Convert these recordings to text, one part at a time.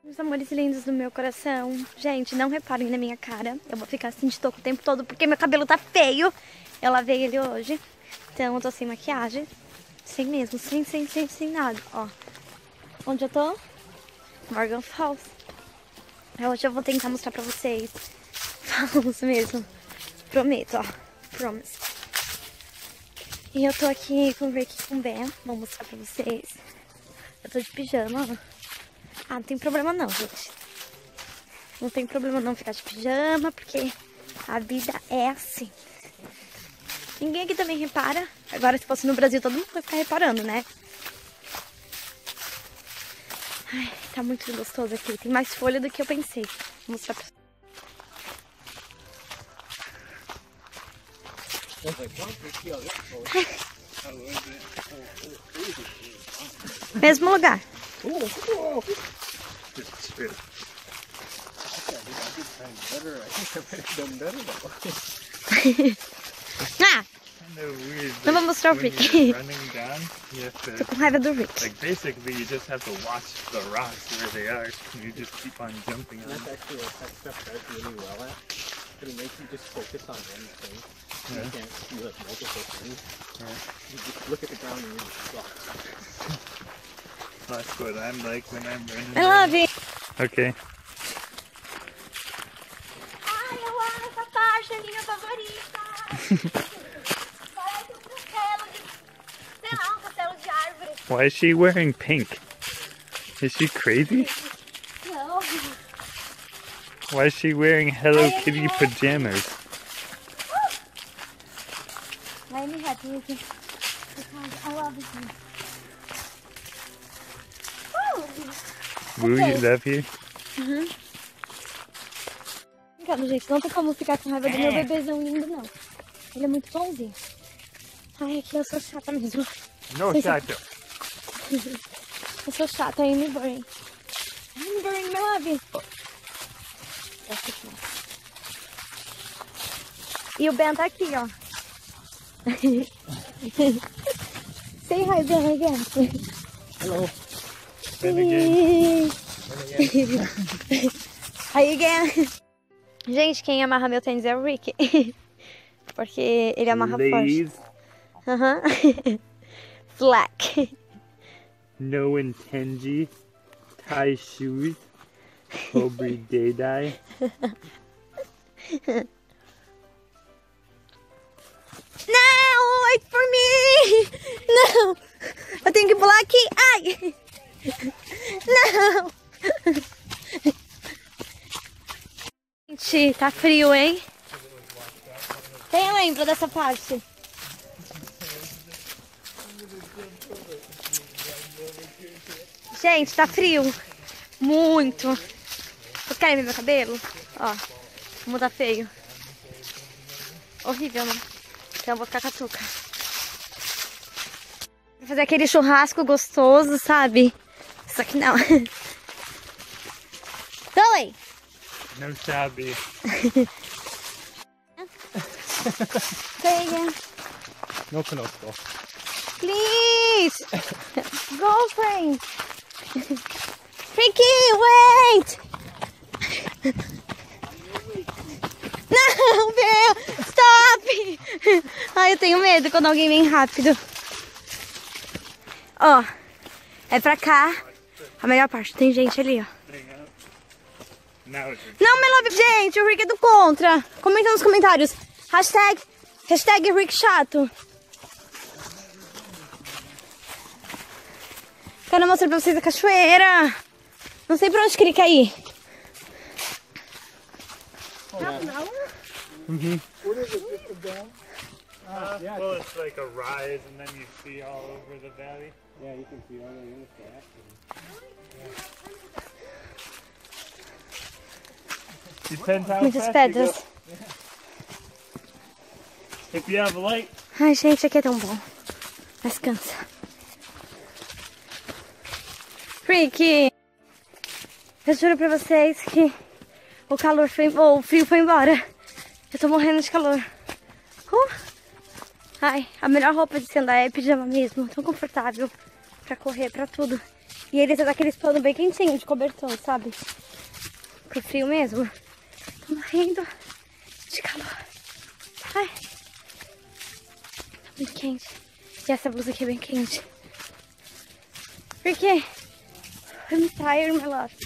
Meus amores lindos do meu coração. Gente, não reparem na minha cara. Eu vou ficar assim de touca o tempo todo porque meu cabelo tá feio. Eu lavei ele hoje. Então eu tô sem maquiagem. Sem mesmo, sem nada. Ó. Onde eu tô? Morgan Falls. Hoje eu vou tentar mostrar pra vocês. Falls mesmo. Prometo, ó. Promise. E eu tô aqui com o Rick e com o Ben. Vou mostrar pra vocês. Eu tô de pijama, ó. Ah, não tem problema não, gente. Não tem problema não ficar de pijama, porque a vida é assim. Ninguém aqui também repara. Agora, se fosse no Brasil, todo mundo vai ficar reparando, né? Ai, tá muito gostoso aqui. Tem mais folha do que eu pensei. Vou mostrar pra vocês. Mesmo lugar. Ah! Não vou mostrar o Rick. Tô com raiva do Rick. Like basically, you just have to watch the rocks where they are, and you just keep on jumping on them. That's actually what that stuff does really well at. It makes you just focus on one thing. Yeah. You can't see like multiple things. Yeah. You just look at the ground and you're just lost. That's what I'm like when I'm running. I love it. Okay. Ai, eu amo essa parte, é minha favorita. Parece um castelo de... Sei lá, um castelo de árvore. Why is she wearing pink? Is she crazy? Não. Why is she wearing Hello Kitty pajamas? Let me happy with you. Because I love this one. Woo, you love here? Uhum. Brincando, gente, não tem como ficar com raiva do meu bebezão lindo, não. Ele é muito bonzinho. Ai, aqui eu sou chata mesmo. No, Sim, Chacho. Eu sou chata, Amy Burn. Amy Burn, meu love. Essa aqui, ó. E o Ben tá aqui, ó. Say hi, Ben, again. Hello. Ben again. Hi again. Gente, quem amarra meu tênis é o Rick. Porque ele amarra forte. Aham. Slack. No Intenji. Tie shoes. Cobra Day. Não, wait for me. Não. Eu tenho que pular aqui. Ai. Não. Gente, tá frio, hein? Quem lembra dessa parte? Gente, tá frio. Muito. Vocês querem ver meu cabelo? Ó, como tá feio. Horrível, né? Então eu vou ficar catuca. Vou fazer aquele churrasco gostoso, sabe? Só que não. Zoe! No shabby. Say again. No Konosko. Please! Girlfriend! Ricky, wait! Não, meu! Stop! Ai, eu tenho medo quando alguém vem rápido. Ó, é pra cá. A melhor parte, tem gente ali, ó. Now it's Não, meu love, gente, o Rick é do contra. Comenta nos comentários. Hashtag Rick chato. Quero mostrar pra vocês a cachoeira. Não sei pra onde que ele quer ir. mm-hmm. What is it? Just a dome? Yeah. Well, it's like a rise, and then you see all over the valley. Yeah, you can see all the intersect. Depends how Muitas fast pedras. you go. If you have light. Ai, gente, aqui é tão bom. Mas cansa. Rick, eu juro pra vocês que o calor foi... o frio foi embora. Eu tô morrendo de calor. Ai, a melhor roupa de se andar é pijama mesmo. Tão confortável pra correr, pra tudo. E eles é daqueles pano bem quentinho, de cobertor, sabe? Com frio mesmo. Tô morrendo de calor. Ai. Tá muito quente. E essa blusa aqui é bem quente. Por quê? I'm tired, my love.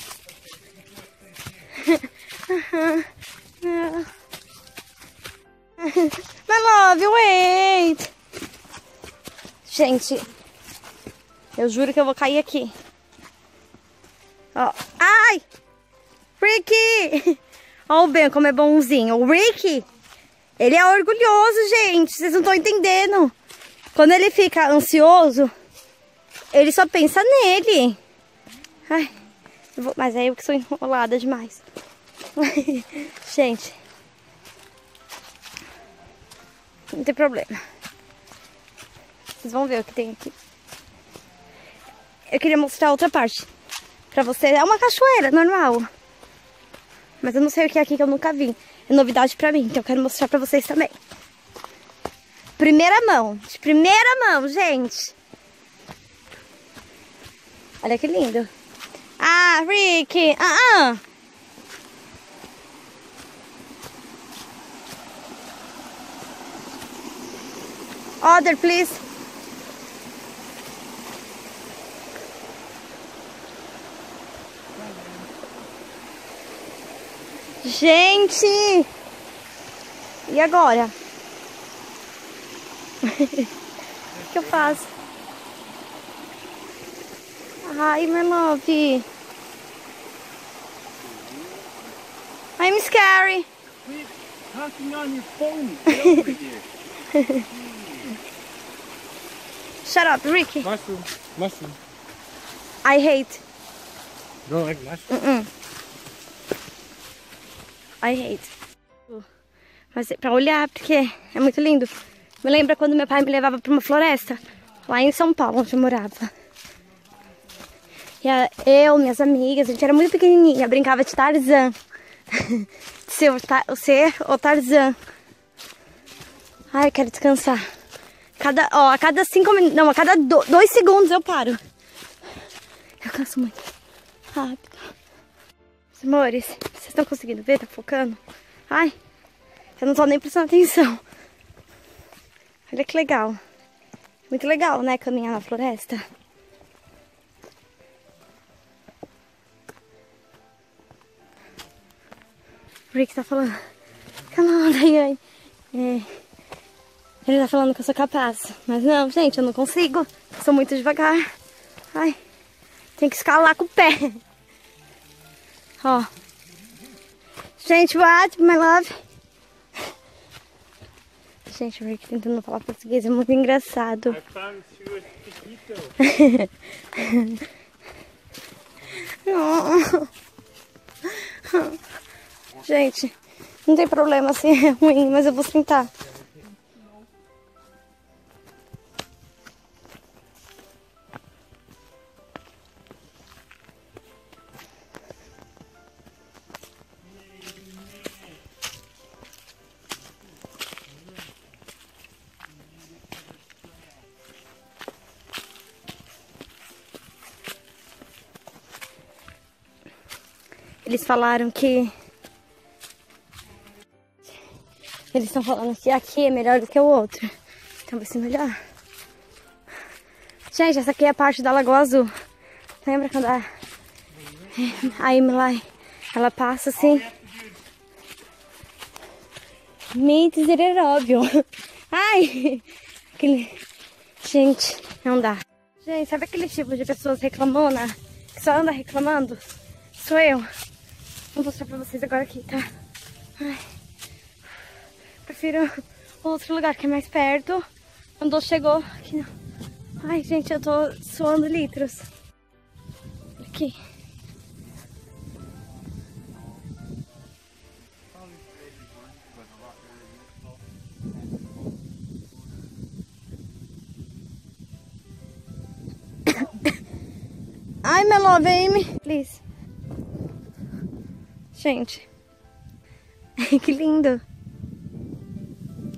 No. My love, wait! Gente, eu juro que eu vou cair aqui. Ó. Ai! Ricky! Ó o Ben como é bonzinho. O Ricky, ele é orgulhoso, gente. Vocês não estão entendendo. Quando ele fica ansioso, ele só pensa nele. Ai, mas é eu que sou enrolada demais. Gente, não tem problema. Vocês vão ver o que tem aqui. Eu queria mostrar outra parte pra vocês. É uma cachoeira normal, mas eu não sei o que é aqui, que eu nunca vi. É novidade pra mim, então eu quero mostrar pra vocês também. Primeira mão, de primeira mão, gente. Olha que lindo. Ah, Ricky, Order, please. Gente! E agora? O que eu faço? Ai, my love. I'm scary. Quit talking on your phone. Get over here. Shut up, Ricky. Mushroom. Mushroom. I hate. You don't like mushroom? I hate. Mas é pra olhar, porque é muito lindo. Me lembra quando meu pai me levava pra uma floresta, lá em São Paulo, onde eu morava. E eu, minhas amigas, a gente era muito pequenininha, brincava de Tarzan. De ser o Tarzan. Ai, eu quero descansar. A cada 5 minutos, não, a cada 2 segundos eu paro. Eu canso muito rápido. Meus amores, vocês estão conseguindo ver? Tá focando? Ai, eu não tô nem prestando atenção. Olha que legal. Muito legal, né, caminhar na floresta. O Rick tá falando, come on, Diane. Ele tá falando que eu sou capaz. Mas não, gente, eu não consigo. Eu sou muito devagar. Ai, tem que escalar com o pé. Ó. Gente, what, my love? Gente, o Rick tentando falar português é muito engraçado. I found you a chiquito. Gente, não tem problema se é ruim, mas eu vou tentar. Eles falaram que... Eles estão falando que aqui é melhor do que o outro. Então vai ser melhor. Gente, essa aqui é a parte da Lagoa Azul. Lembra quando a Emily, ela passa assim? Me dizer óbvio. Ai! Gente, não dá. Gente, sabe aquele tipo de pessoas reclamona? Que só anda reclamando? Sou eu. Vou mostrar pra vocês agora aqui, tá? Ai. Prefiro outro lugar que é mais perto. Quando chegou aqui não. Ai, gente, eu tô suando litros. Aqui. Ai, my love, Amy. Please. Gente. Que lindo.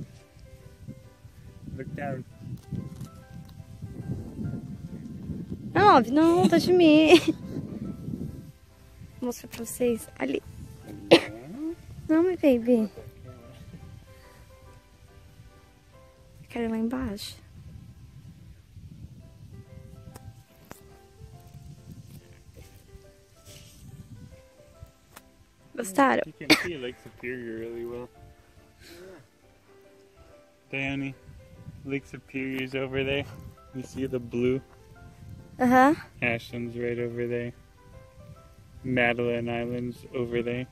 Look down. Love, não, tá de mim. Vou mostrar pra vocês. Ali. Não, meu baby. Quero ir lá embaixo. Gostaram? You can see Lake Superior really well. Danny, Lake Superior's over there. You see the blue? Aham. Ashland's right over there. Madeline Island's over there.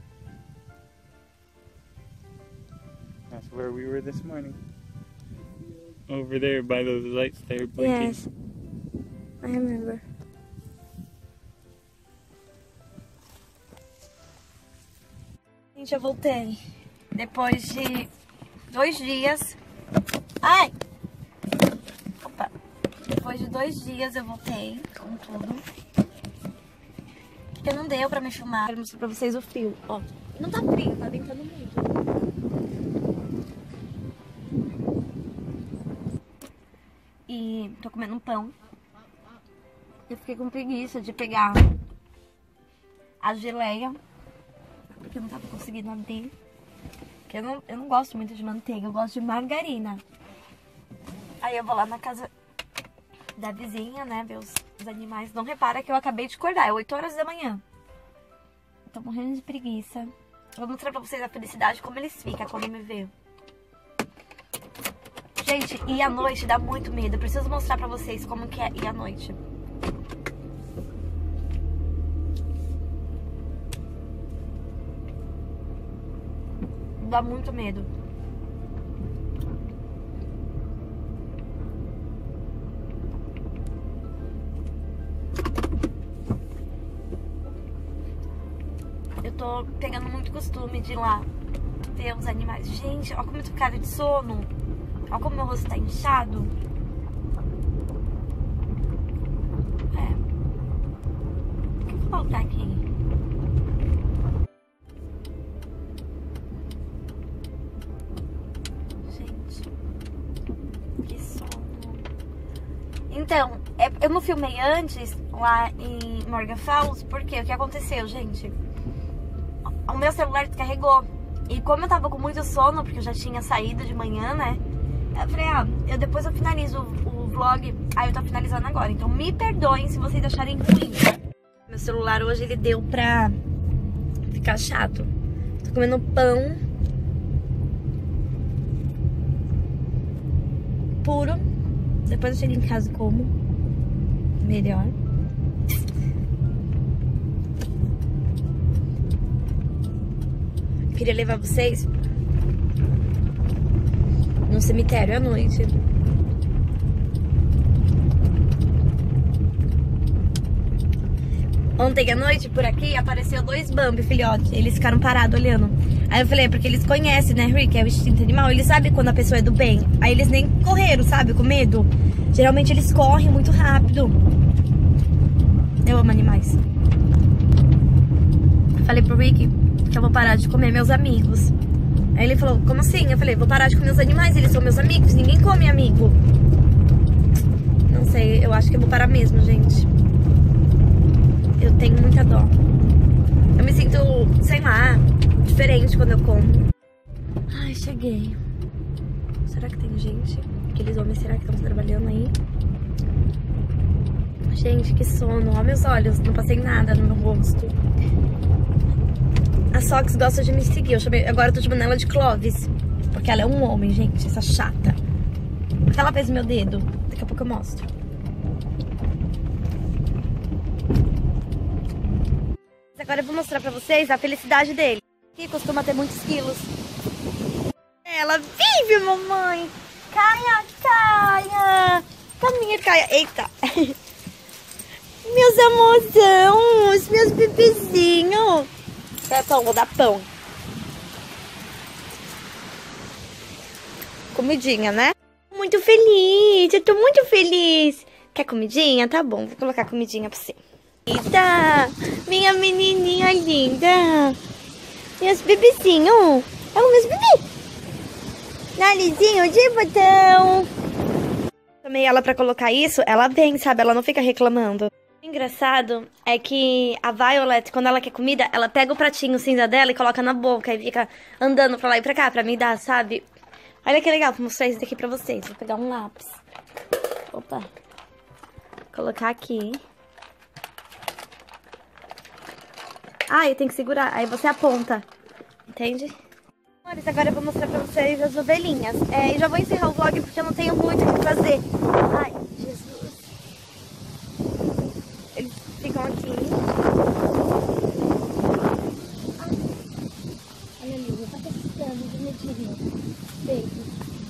That's where we were this morning. Over there by those lights there blinking. Yes. I remember. Gente, eu voltei. Depois de 2 dias. Ai! Opa! Depois de 2 dias eu voltei com tudo. Porque não deu pra me filmar. Quero mostrar pra vocês o frio. Ó, não tá frio, tá ventando muito. E tô comendo um pão. Eu fiquei com preguiça de pegar a geleia. Porque eu não tava conseguindo abrir. Porque eu não gosto muito de manteiga, eu gosto de margarina. Aí eu vou lá na casa da vizinha, né, ver os animais. Não repara que eu acabei de acordar, é 8 horas da manhã. Tô morrendo de preguiça. Eu vou mostrar pra vocês a felicidade, como eles ficam quando me vê. Gente, ir à noite dá muito medo. Eu preciso mostrar pra vocês como que é ir à noite. Dá muito medo. Eu tô pegando muito costume de ir lá ver os animais. Gente, olha como eu tô com cara de sono. Olha como meu rosto tá inchado. O que eu vou colocar aqui? Então, eu não filmei antes lá em Morgan Falls, porque o que aconteceu, gente? O meu celular descarregou. E como eu tava com muito sono, porque eu já tinha saído de manhã, né? Eu falei, depois eu finalizo o vlog. Aí eu tô finalizando agora. Então me perdoem se vocês acharem ruim. Meu celular hoje ele deu pra ficar chato. Tô comendo pão puro. Depois eu chego em casa e como melhor. Eu queria levar vocês num cemitério à noite. Ontem à noite, por aqui, apareceu 2 Bambi, filhote. Eles ficaram parados olhando. Aí eu falei, porque eles conhecem, né, Rick? É o instinto animal. Eles sabem quando a pessoa é do bem. Aí eles nem correram, sabe? Com medo. Geralmente eles correm muito rápido. Eu amo animais. Falei pro Rick que eu vou parar de comer meus amigos. Aí ele falou, como assim? Eu falei, vou parar de comer os animais, eles são meus amigos. Ninguém come amigo. Não sei, eu acho que eu vou parar mesmo, gente. Eu tenho muita dó. Eu me sinto, sei lá, diferente quando eu como. Ai, cheguei. Será que tem gente? Aqueles homens, será que estão trabalhando aí? Gente, que sono. Olha meus olhos, não passei nada no meu rosto. A Sox gosta de me seguir. Agora eu tô chamando ela de Clovis. Porque ela é um homem, gente, essa chata. Aquela vez meu dedo. Daqui a pouco eu mostro. Agora eu vou mostrar pra vocês a felicidade dele. Que costuma ter muitos quilos. Ela vive, mamãe. Caia, caia. Caminha, caia. Eita. Meus amorzãos, meus bebezinhos. Pão, vou dar pão. Comidinha, né? Muito feliz, eu tô muito feliz. Quer comidinha? Tá bom, vou colocar comidinha pra você. Eita, minha menininha linda. Meus bebezinhos. É o meus bebês. Narizinho de botão. Chamei ela pra colocar isso, ela vem, sabe? Ela não fica reclamando. O engraçado é que a Violet, quando ela quer comida, ela pega o pratinho cinza dela e coloca na boca e fica andando pra lá e pra cá pra me dar, sabe? Olha que legal, vou mostrar isso daqui pra vocês. Vou pegar um lápis. Opa. Colocar aqui. Ah, eu tenho que segurar. Aí você aponta. Entende? Agora eu vou mostrar pra vocês as ovelhinhas. E já vou encerrar o vlog porque eu não tenho muito o que fazer. Ai, Jesus. Eles ficam aqui. Olha ali, tá precisando de medinho. Baby.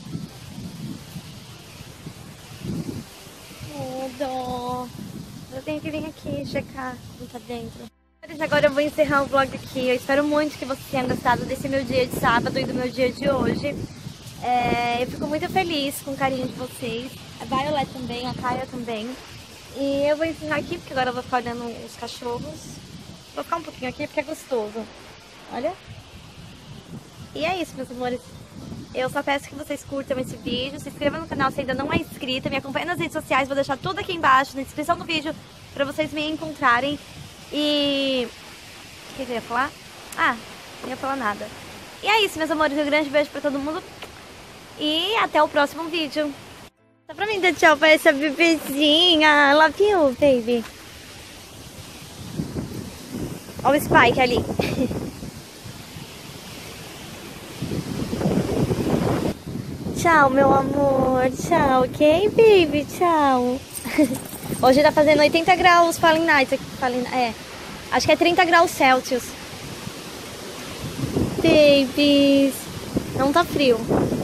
Oh, dó. Eu tenho que vir aqui checar como tá dentro. Agora eu vou encerrar o vlog aqui. Eu espero muito que vocês tenham gostado desse meu dia de sábado e do meu dia de hoje. Eu fico muito feliz com o carinho de vocês. A Violet também, a Kaia também. E eu vou encerrar aqui porque agora eu vou ficar olhando os cachorros. Vou ficar um pouquinho aqui porque é gostoso. Olha. E é isso, meus amores. Eu só peço que vocês curtam esse vídeo. Se inscrevam no canal se ainda não é inscrita. Me acompanhem nas redes sociais. Vou deixar tudo aqui embaixo na descrição do vídeo pra vocês me encontrarem. E... o que eu ia falar? Ah, não ia falar nada. E é isso, meus amores. Um grande beijo pra todo mundo. E até o próximo vídeo. Dá pra mim dar tchau pra essa bebezinha? Love you, baby. Olha o Spike ali. Tchau, meu amor. Tchau, ok, baby? Tchau. Hoje tá fazendo 80 graus Fahrenheit. Acho que é 30 graus Celsius. Babies. Não tá frio.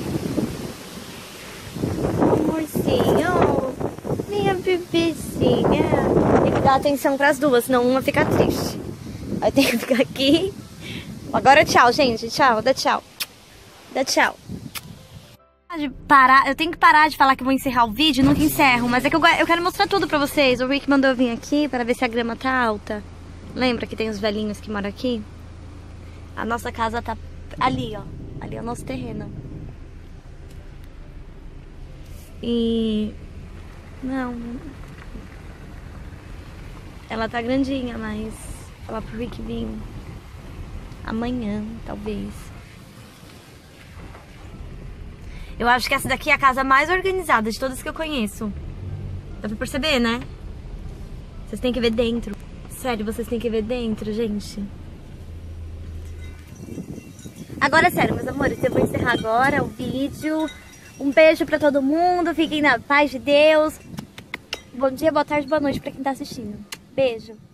Amorzinho. Minha bebezinha. Tem que dar atenção pras duas, senão uma fica triste. Aí tem que ficar aqui. Agora tchau, gente. Tchau. Dá tchau. Dá tchau. Eu tenho que parar de falar que vou encerrar o vídeo, nunca encerro. Mas é que eu quero mostrar tudo pra vocês. O Rick mandou eu vir aqui para ver se a grama tá alta. Lembra que tem os velhinhos que moram aqui? A nossa casa tá ali, ó. Ali é o nosso terreno. E... não... ela tá grandinha, mas... vou falar pro Rick vir amanhã, talvez. Eu acho que essa daqui é a casa mais organizada de todas que eu conheço. Dá pra perceber, né? Vocês têm que ver dentro. Sério, vocês têm que ver dentro, gente. Agora, sério, meus amores, eu vou encerrar agora o vídeo. Um beijo pra todo mundo. Fiquem na paz de Deus. Bom dia, boa tarde, boa noite pra quem tá assistindo. Beijo.